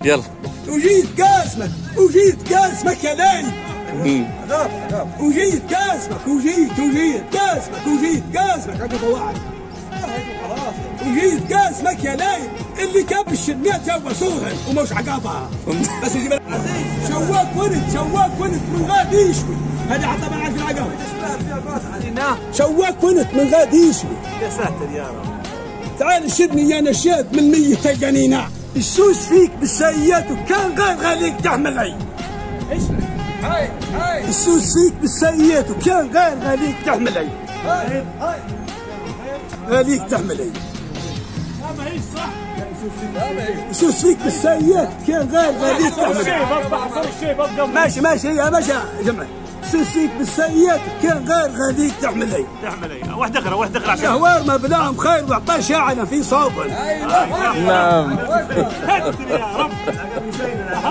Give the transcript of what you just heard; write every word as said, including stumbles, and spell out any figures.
يلا. وجيت قاسمك وجيت قاسمك يا ليل. وجيت قاسمك وجيت وجيت قاسمك وجيت قاسمك ابو فواعد. وجيت قاسمك يا ليل اللي كب الشنيات جوا صورها ومش عقابها. بس يجيب شواك ولد شواك ولد من غاد يشوي. هذا حتى ما عارف العقاب. شواك ولد من غاد يشوي. يا ساتر يا رب. تعال شدني يا نشاد من مية تلقانينا. السوس فيك بالسيئات وكان غير غاليك تحملي. ايش؟ هاي هاي. السوس فيك بالسيئات وكان غير غاليك تحملي. هاي هاي. غاليك تحملي. ما هيش صح. السوس فيك بالسيئات كان غير غاليك تحملي. ماشي ماشي يا باشا جمع. السوس فيك بالسيئات كان غير غاليك تحملي. تحملي. واحد اخرى واحد اخرى عشان شهوار ما بلاهم خير وعطاه شاعنا في صوبل. نعم. يا رب.